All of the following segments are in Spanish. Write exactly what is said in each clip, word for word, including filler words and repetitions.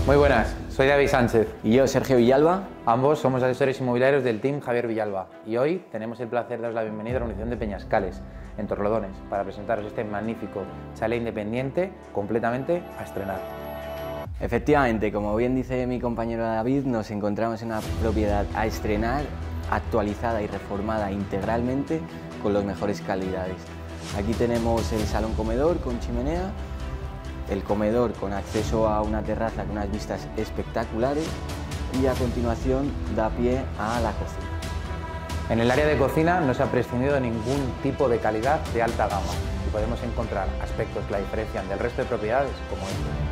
Muy buenas, soy David Sánchez. Y yo, Sergio Villalba. Ambos somos asesores inmobiliarios del team Javier Villalba y hoy tenemos el placer de daros la bienvenida a la Organización de Peñascales, en Torrelodones, para presentaros este magnífico chalet independiente completamente a estrenar. Efectivamente, como bien dice mi compañero David, nos encontramos en una propiedad a estrenar, actualizada y reformada integralmente con las mejores calidades. Aquí tenemos el salón comedor con chimenea, el comedor con acceso a una terraza con unas vistas espectaculares y a continuación da pie a la cocina. En el área de cocina no se ha prescindido de ningún tipo de calidad de alta gama y podemos encontrar aspectos que la diferencian del resto de propiedades como este.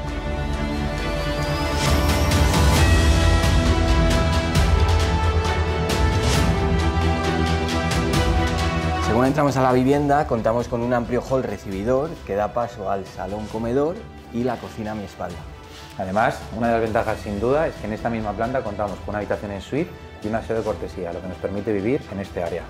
Según entramos a la vivienda, contamos con un amplio hall recibidor que da paso al salón comedor y la cocina a mi espalda. Además, una de las ventajas sin duda es que en esta misma planta contamos con una habitación en suite y un aseo de cortesía, lo que nos permite vivir en este área.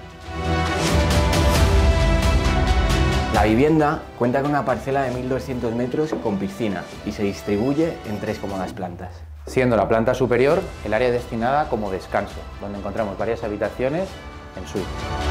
La vivienda cuenta con una parcela de mil doscientos metros con piscina y se distribuye en tres cómodas plantas. Siendo la planta superior el área destinada como descanso, donde encontramos varias habitaciones en suite.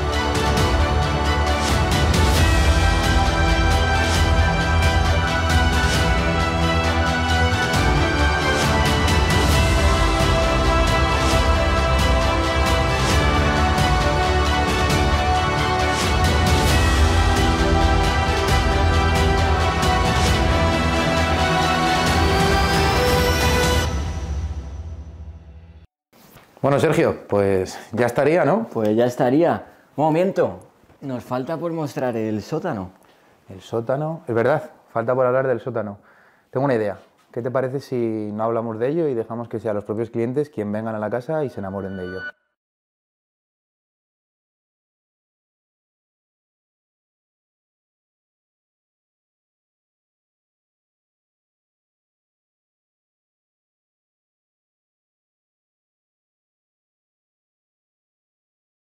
Bueno, Sergio, pues ya estaría, ¿no? Pues ya estaría. Un momento, nos falta por mostrar el sótano. El sótano, es verdad, falta por hablar del sótano. Tengo una idea. ¿Qué te parece si no hablamos de ello y dejamos que sean los propios clientes quienes vengan a la casa y se enamoren de ello?